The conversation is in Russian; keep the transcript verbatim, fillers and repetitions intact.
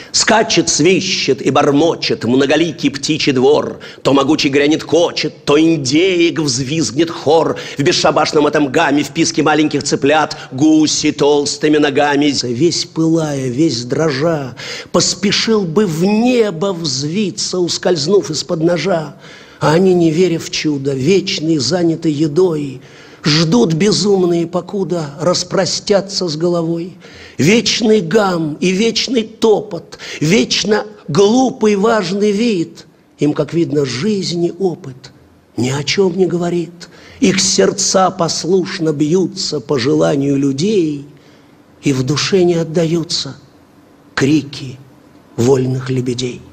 Скачет, свищет и бормочет многоликий птичий двор. То могучий грянет кочет, то индеек взвизгнет хор. В бесшабашном этом гамме, в писке маленьких цыплят, гуси толстыми ногами. Весь пылая, весь дрожа, поспешил бы в небо взвиться, ускользнув из-под ножа. А они, не веря в чудо, вечные заняты едой, ждут безумные, покуда распростятся с головой. Вечный гам и вечный топот, вечно глупый важный вид. Им, как видно, жизнь и опыт ни о чем не говорит. Их сердца послушно бьются по желанию людей, и в душе не отдаются крики вольных лебедей.